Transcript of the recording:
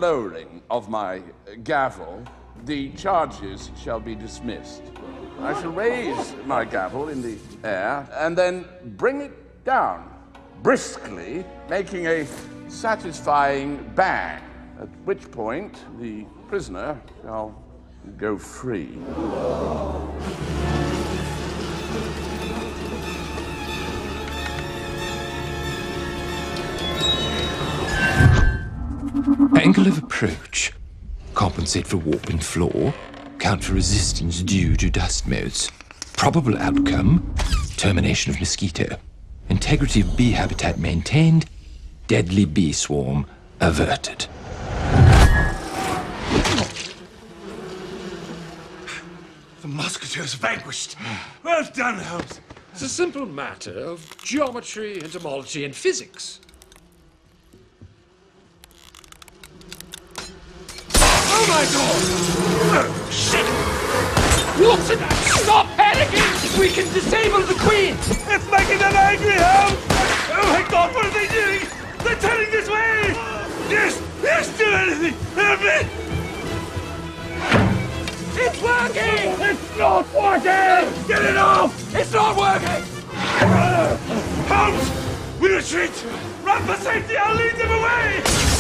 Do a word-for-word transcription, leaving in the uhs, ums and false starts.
lowering of my gavel, the charges shall be dismissed. I shall raise my gavel in the air and then bring it down, briskly, making a satisfying bang, at which point the prisoner shall go free. Angle of approach. Compensate for warping floor. Count for resistance due to dust motes. Probable outcome. Termination of mosquito. Integrity of bee habitat maintained. Deadly bee swarm averted. The mosquitoes vanquished. Well done, Holmes. It's a simple matter of geometry, entomology, and physics. Oh my God! Oh, shit! Watson, stop panicking! We can disable the Queen! It's making them angry, Holmes! Oh my God, what are they doing? They're turning this way! Yes, yes, do anything! Help me! It's working! It's not working! Get it off! It's not working! Uh, Holmes! We retreat! Run for safety! I'll lead them away!